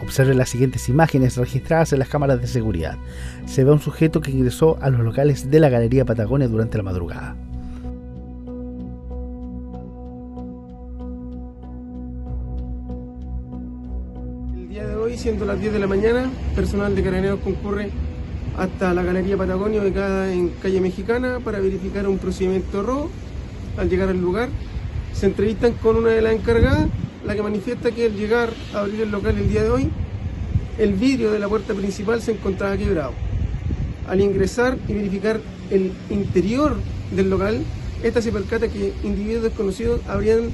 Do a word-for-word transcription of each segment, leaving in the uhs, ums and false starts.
Observe las siguientes imágenes registradas en las cámaras de seguridad. Se ve a un sujeto que ingresó a los locales de la Galería Patagonia durante la madrugada. El día de hoy, siendo las diez de la mañana, personal de Carabineros concurre hasta la Galería Patagonia, ubicada en calle Mexicana, para verificar un procedimiento de robo. Al llegar al lugar, se entrevistan con una de las encargadas, la que manifiesta que al llegar a abrir el local el día de hoy, el vidrio de la puerta principal se encontraba quebrado. Al ingresar y verificar el interior del local, esta se percata que individuos desconocidos habrían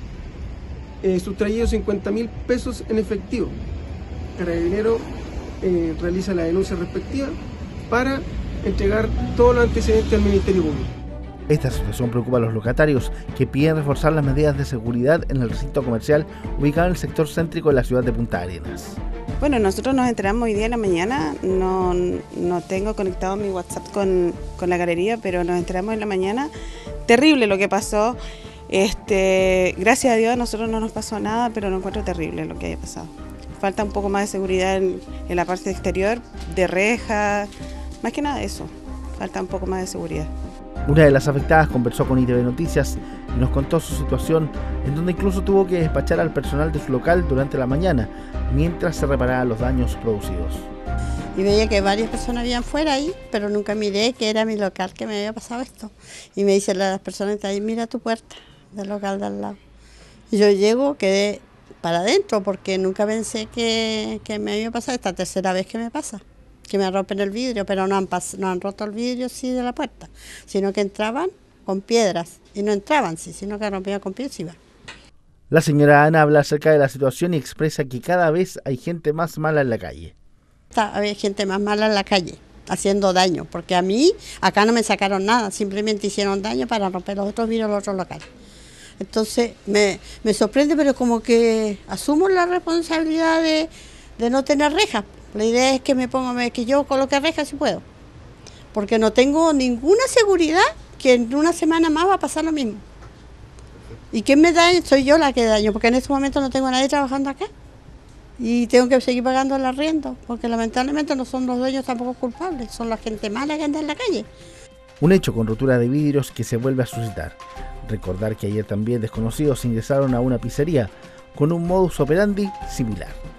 eh, sustraído cincuenta mil pesos en efectivo. Carabinero eh, realiza la denuncia respectiva para entregar todos los antecedentes al Ministerio Público. Esta situación preocupa a los locatarios, que piden reforzar las medidas de seguridad en el recinto comercial ubicado en el sector céntrico de la ciudad de Punta Arenas. Bueno, nosotros nos enteramos hoy día en la mañana, no, no tengo conectado mi WhatsApp con, con la galería, pero nos enteramos en la mañana. Terrible lo que pasó, este, gracias a Dios a nosotros no nos pasó nada, pero no encuentro terrible lo que haya pasado. Falta un poco más de seguridad en, en la parte exterior, de rejas, más que nada eso, falta un poco más de seguridad. Una de las afectadas conversó con I T V Noticias y nos contó su situación, en donde incluso tuvo que despachar al personal de su local durante la mañana, mientras se reparaban los daños producidos. Y veía que varias personas habían fuera ahí, pero nunca miré que era mi local que me había pasado esto. Y me dicen las personas de ahí, mira tu puerta del local de al lado. Y yo llego, quedé para adentro, porque nunca pensé que, que me había pasado, esta tercera vez que me pasa. Que me rompen el vidrio, pero no han, pas no han roto el vidrio sí de la puerta, sino que entraban con piedras, y no entraban sí, sino que rompían con piedras y iban. La señora Ana habla acerca de la situación y expresa que cada vez hay gente más mala en la calle. Había gente más mala en la calle, haciendo daño, porque a mí acá no me sacaron nada, simplemente hicieron daño para romper los otros vidrios de los otros locales. Entonces me, me sorprende, pero como que asumo la responsabilidad de, de no tener rejas. La idea es que me ponga, que yo coloque rejas si puedo, porque no tengo ninguna seguridad que en una semana más va a pasar lo mismo. ¿Y quién me daña? Soy yo la que daño, porque en este momento no tengo a nadie trabajando acá y tengo que seguir pagando el arriendo, porque lamentablemente no son los dueños tampoco culpables, son la gente mala que anda en la calle. Un hecho con rotura de vidrios que se vuelve a suscitar. Recordar que ayer también desconocidos ingresaron a una pizzería con un modus operandi similar.